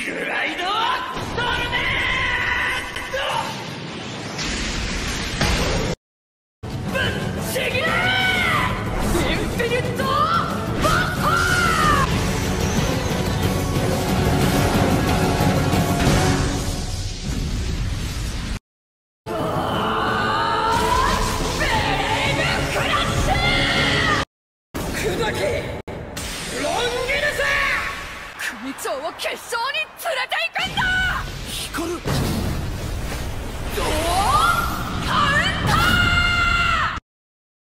グライドトルネードぶっちぎれインフィニットバッハベレーブクラッシュ砕けロンギヌス組長を決勝に連れて行くんだ光るどう